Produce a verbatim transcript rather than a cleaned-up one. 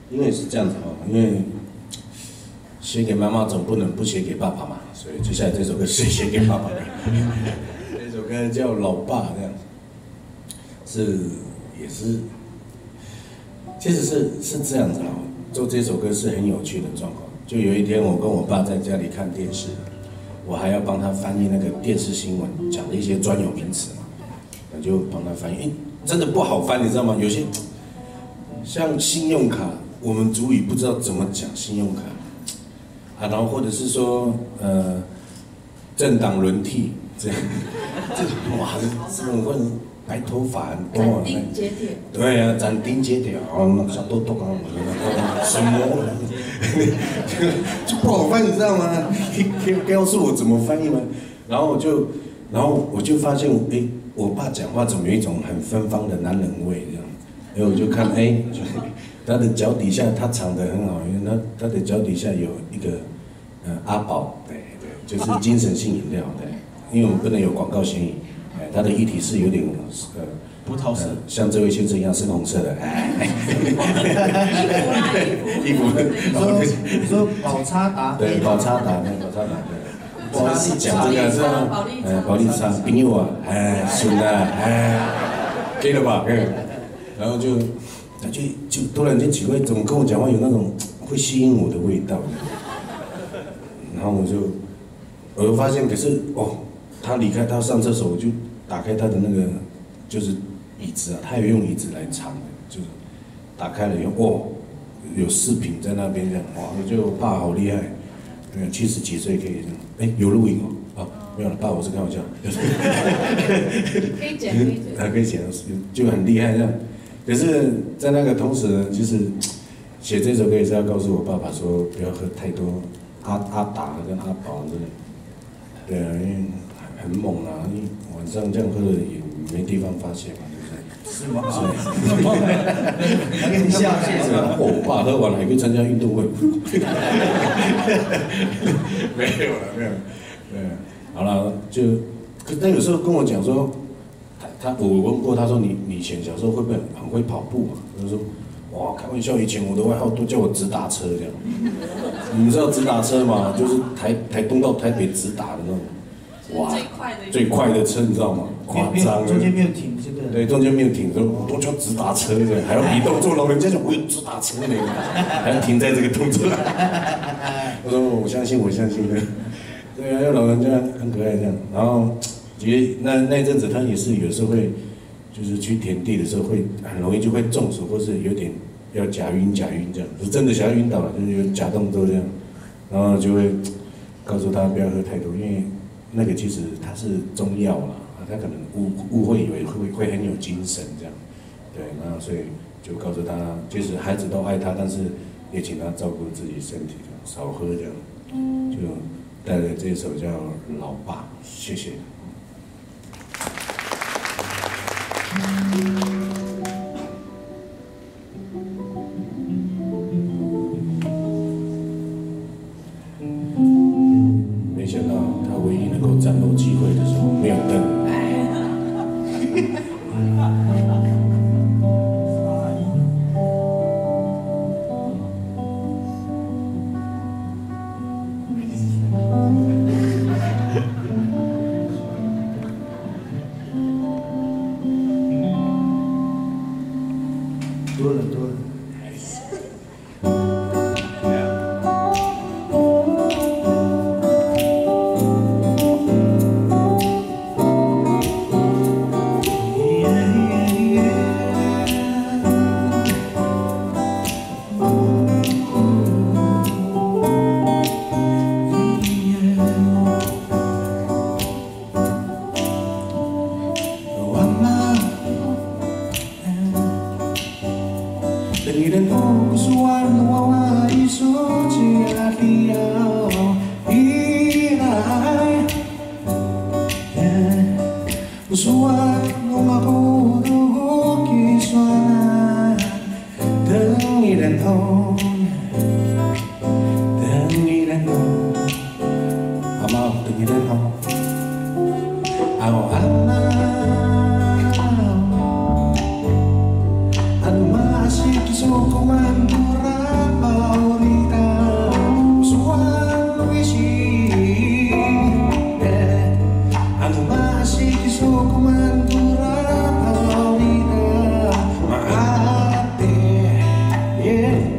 因为是这样子哦，因为写给妈妈总不能不写给爸爸嘛，所以接下来这首歌是写给爸爸的。这首歌叫《老爸》，这样是也是，其实是是这样子哦。做这首歌是很有趣的状况。就有一天我跟我爸在家里看电视，我还要帮他翻译那个电视新闻讲的一些专有名词嘛，我就帮他翻译。哎，真的不好翻，你知道吗？有些像信用卡。我们族语不知道怎么讲信用卡啊，然后或者是说呃政党轮替这样，这哇这种问白头发很多啊， 斩钉截铁。 对啊，斩钉截铁啊，小豆豆啊，什么就不好翻，你知道吗？可以告诉我怎么翻译吗？然后我就然后我就发现，哎，我爸讲话怎么有一种很芬芳的男人味这样，哎，我就看哎。他的脚底下，他藏得很好，因为他他的脚底下有一个呃阿宝，对对，就是精神性饮料，对，因为我们不能有广告嫌疑，哎，它的液体是有点呃葡萄色、呃， 像这位先生一样深红色的，哎， 衣服啦， 衣服，你说宝叉达， 对，宝叉达，对，宝叉达，对，不好意思讲这个是吧？呃，保利叉，朋友啊，哎，顺的，哎，可以了吧？可以，然后就。他就就突然间几位怎么跟我讲话有那种会吸引我的味道，然后我就我就发现，可是哦，他离开他上厕所，我就打开他的那个就是椅子啊，他有用椅子来藏的，就是打开了以后，哦，有视频在那边这样，哇，我觉得我爸好厉害，对，七十几岁可以这样，哎，有录影哦，啊，没有了，爸，我是开玩笑， 可以剪，可以剪， 啊，可以剪，就很厉害这样。可是，在那个同时呢，就是写这首歌也是要告诉我爸爸说，不要喝太多阿阿达跟阿宝之类。对啊，因为很猛啊，你晚上这样喝了也没地方发泄嘛，对不对？ 是吗？是。还跟你笑谢是吧？ 我爸喝完了还可以参加运动会。没有了，没有了。对，好了，就，可他有时候跟我讲说。他我问过，他说你你以前小时候会不会很会跑步嘛？他说，哇，开玩笑，以前我的外号都叫我直达车这样。你们知道直达车吗？就是台台东到台北直达的那种， 哇，最快的最快的车，你知道吗？夸张， 中间没有停这个。 对，中间没有停，我都叫直达车这样，还要比动作，老人家讲我有直达车呢，还要停在这个动作。我说我相信，我相信的。对啊，因为老人家很可爱这样，然后。其实那那阵子他也是有时候会，就是去田地的时候会很容易就会中暑，或是有点要假晕假晕这样，是真的想要晕倒了，就是有假动作这样，然后就会告诉他不要喝太多，因为那个其实它是中药啦，他可能误误会以为会会很有精神这样，对，那所以就告诉他，其实孩子都爱他，但是也请他照顾自己身体，少喝这样，就带来这首叫《老爸》，谢谢。没想到他唯一能够战斗机会的时候没有灯。 多了多了。 Tenireno kusuan wawa isu cia tiao inai kusuan ngaku duhu kisuan tenireno tenireno amau tenireno ao ana masih kisah kumandura 耶。